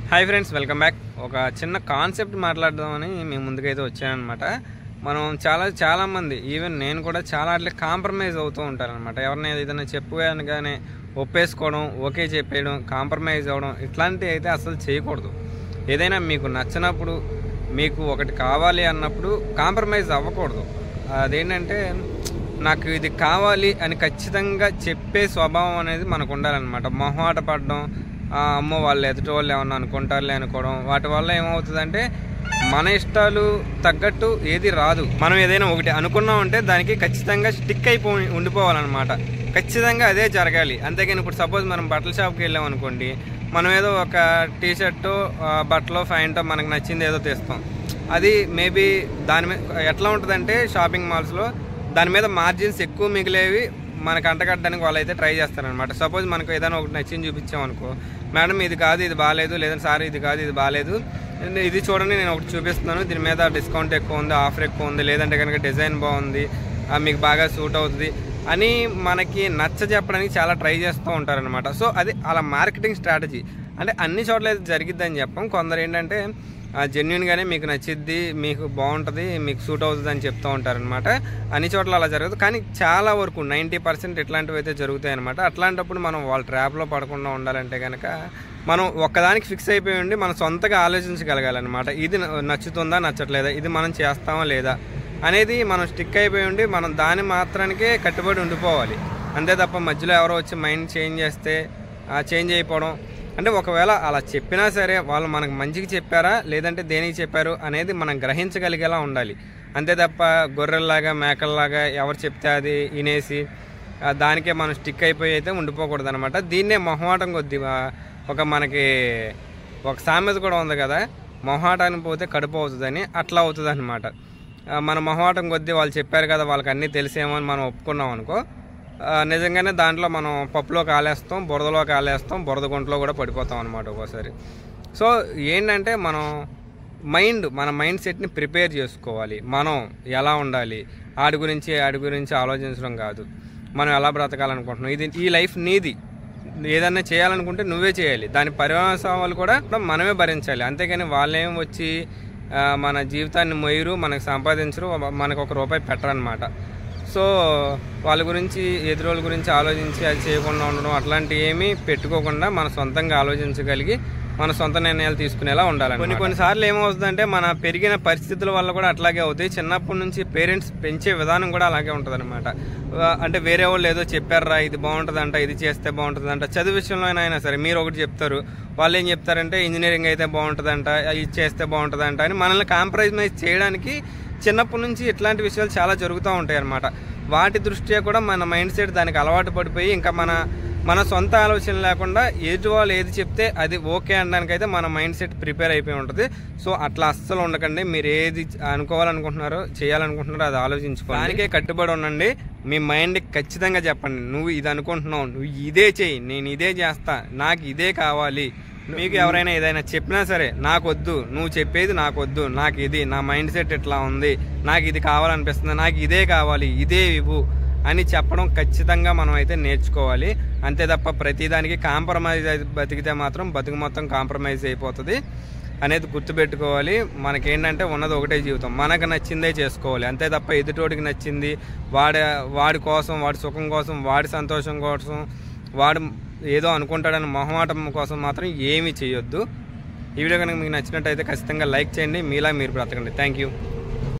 Hi friends, welcome back. ఒక చిన్న concept మాట్లాడదామని మేము ముందుకైతే వచ్చానమాట. మనం చాలామంది, ఈవెన్ నేను కూడా చాలా అట్లా కాంప్రమైజ్ అవుతూ ఉంటారనమాట. ఎవరిని ఏదైనా చెప్పగానే ఒప్పేసుకోవడం, ఓకే చెప్పేయడం, కాంప్రమైజ్ అవ్వడం ఇట్లాంటివి అయితే అసలు చేయకూడదు. ఏదైనా మీకు నచ్చినప్పుడు, మీకు ఒకటి కావాలి అన్నప్పుడు కాంప్రమైజ్ అవ్వకూడదు. అదేంటంటే నాకు ఇది కావాలి అని ఖచ్చితంగా చెప్పే స్వభావం అనేది మనకు ఉండాలన్నమాట. మొహమాట పడడం, అమ్మో వాళ్ళు ఎదుటి వాళ్ళు ఏమన్నా అనుకుంటారులే అనుకోవడం, వాటి వల్ల ఏమవుతుందంటే మన ఇష్టాలు తగ్గట్టు ఏది రాదు. మనం ఏదైనా ఒకటి అనుకున్నామంటే దానికి ఖచ్చితంగా స్టిక్ అయిపోయి ఉండిపోవాలన్నమాట. ఖచ్చితంగా అదే జరగాలి. అంతేగాని ఇప్పుడు సపోజ్ మనం బట్టల షాప్కి వెళ్ళాం అనుకోండి, మనం ఏదో ఒక టీషర్టు, బట్టలో, ప్యాంటో మనకు నచ్చింది ఏదో తెస్తాం. అది మేబీ దాని మీద ఎట్లా ఉంటుందంటే షాపింగ్ మాల్స్లో దాని మీద మార్జిన్స్ ఎక్కువ మిగిలేవి మనకు అంటగట్టడానికి వాళ్ళు అయితే ట్రై చేస్తారనమాట. సపోజ్ మనకు ఏదైనా ఒకటి నచ్చింది చూపించామనుకో, మేడం ఇది కాదు ఇది బాగాలేదు, లేదంటే సార్ ఇది కాదు ఇది బాగాలేదు, ఇది చూడండి నేను ఒకటి చూపిస్తున్నాను, దీని మీద డిస్కౌంట్ ఎక్కువ ఉంది, ఆఫర్ ఎక్కువ ఉంది, లేదంటే కనుక డిజైన్ బాగుంది, మీకు బాగా సూట్ అవుతుంది అని మనకి నచ్చ చెప్పడానికి చాలా ట్రై చేస్తూ ఉంటారనమాట. సో అది అలా మార్కెటింగ్ స్ట్రాటజీ. అంటే అన్ని చోట్ల అయితే జరిగిద్దని చెప్పం. కొందరు ఏంటంటే జెన్యున్గానే మీకు నచ్చిద్ది, మీకు బాగుంటుంది, మీకు సూట్ అవుతుంది అని చెప్తూ ఉంటారనమాట. అన్ని చోట్ల అలా జరగదు, కానీ చాలా వరకు 90% ఇట్లాంటివి అయితే జరుగుతాయి అనమాట. అట్లాంటప్పుడు మనం వాళ్ళ ట్రాప్లో పడకుండా ఉండాలంటే కనుక మనం ఒక్కదానికి ఫిక్స్ అయిపోయి ఉండి మనం సొంతగా ఆలోచించగలగాలన్నమాట. ఇది నచ్చుతుందా నచ్చట్లేదా, ఇది మనం చేస్తామా లేదా అనేది మనం స్టిక్ అయిపోయి ఉండి మనం దాని మాత్రానికే కట్టుబడి ఉండిపోవాలి. అంతే తప్ప మధ్యలో ఎవరో వచ్చి మైండ్ చేంజ్ చేస్తే చేంజ్ అయిపోవడం, అంటే ఒకవేళ అలా చెప్పినా సరే వాళ్ళు మనకు మంచికి చెప్పారా లేదంటే దేనికి చెప్పారు అనేది మనం గ్రహించగలిగేలా ఉండాలి. అంతే తప్ప గొర్రెల్లాగా మేకల్లాగా ఎవరు చెప్తే అది వినేసి దానికే మనం స్టిక్ అయిపోయి అయితే ఉండిపోకూడదు అనమాట. దీన్నే మొహమాటం కొద్ది మనకి ఒక సామెత కూడా ఉంది కదా, మొహమాటానికి పోతే కడుపు అవుతుందని. అట్లా అవుతుంది అనమాట. మన మొహమాటం కొద్దీ వాళ్ళు చెప్పారు కదా, వాళ్ళకి అన్నీ తెలిసేమో అని మనం ఒప్పుకున్నాం అనుకో, నిజంగానే దాంట్లో మనం పప్పులో కాలేస్తాం, బురదలో కాలేస్తాం, బురద గుంటలో కూడా పడిపోతాం అనమాట ఒక్కోసారి. సో ఏంటంటే మన మైండ్ సెట్ని ప్రిపేర్ చేసుకోవాలి. మనం ఎలా ఉండాలి, ఆడి గురించి ఆలోచించడం కాదు, మనం ఎలా బ్రతకాలనుకుంటున్నాం, ఈ లైఫ్ నీది. ఏదన్నా చేయాలనుకుంటే నువ్వే చేయాలి, దాని పరిణామాలు కూడా మనమే భరించాలి. అంతేగాని వాళ్ళేం వచ్చి మన జీవితాన్ని మొయ్యరు, మనకు సంపాదించరు, మనకు ఒక రూపాయి పెట్టరనమాట. సో వాళ్ళ గురించి, ఎదురోళ్ళ గురించి ఆలోచించి అది చేయకుండా ఉండడం అట్లాంటివి ఏమీ పెట్టుకోకుండా మన సొంతంగా ఆలోచించగలిగి మన సొంత నిర్ణయాలు తీసుకునేలా ఉండాలి. కొన్నిసార్లు ఏమవుతుందంటే మన పెరిగిన పరిస్థితుల వల్ల కూడా అట్లాగే అవుతాయి. చిన్నప్పటి నుంచి పేరెంట్స్ పెంచే విధానం కూడా అలాగే ఉంటుంది అనమాట. అంటే వేరే వాళ్ళు ఏదో చెప్పారా, ఇది బాగుంటుందంట, ఇది చేస్తే బాగుంటుందంట, చదువు విషయంలో అయినా సరే మీరు ఒకటి చెప్తారు, వాళ్ళు ఏం చెప్తారంటే ఇంజనీరింగ్ అయితే బాగుంటుందంట, ఇది చేస్తే బాగుంటుందంట అని మనల్ని కాంప్రమైజ్ చేయడానికి చిన్నప్పటి నుంచి ఇట్లాంటి విషయాలు చాలా జరుగుతూ ఉంటాయి అన్నమాట. వాటి దృష్ట్యా కూడా మన మైండ్ సెట్ దానికి అలవాటు పడిపోయి ఇంకా మన సొంత ఆలోచన లేకుండా ఎదుటి వాళ్ళు ఏది చెప్తే అది ఓకే అనడానికైతే మన మైండ్ సెట్ ప్రిపేర్ అయిపోయి ఉంటుంది. సో అట్లా అస్సలు ఉండకండి. మీరు ఏది అనుకోవాలనుకుంటున్నారో, చేయాలనుకుంటున్నారో అది ఆలోచించుకోండి, దానికే కట్టుబడి ఉండండి. మీ మైండ్కి ఖచ్చితంగా చెప్పండి, నువ్వు ఇది అనుకుంటున్నావు, నువ్వు ఇదే చెయ్యి, నేను ఇదే చేస్తా, నాకు ఇదే కావాలి. మీకు ఎవరైనా ఏదైనా చెప్పినా సరే నాకొద్దు, నువ్వు చెప్పేది నాకొద్దు, నాకు ఇది, నా మైండ్ సెట్ ఇట్లా ఉంది, నాకు ఇది కావాలనిపిస్తుంది, నాకు ఇదే కావాలి, ఇదే ఇవ్వు అని చెప్పడం ఖచ్చితంగా మనం అయితే నేర్చుకోవాలి. అంతే తప్ప ప్రతిదానికి కాంప్రమైజ్ బతికితే మాత్రం బతుకు మొత్తం కాంప్రమైజ్ అయిపోతుంది అనేది గుర్తుపెట్టుకోవాలి. మనకేంటంటే ఉన్నది ఒకటే జీవితం, మనకు నచ్చిందే చేసుకోవాలి. అంతే తప్ప ఎదుటోడికి నచ్చింది, వాడి కోసం, వాడి సుఖం కోసం, వాడి సంతోషం కోసం, వాడు ఏదో అనుకుంటాడని మొహమాటం కోసం మాత్రం ఏమీ చేయొద్దు. ఈ వీడియో కనుక మీకు నచ్చినట్టయితే ఖచ్చితంగా లైక్ చేయండి. మీలా మీరు బ్రతకండి. Thank you.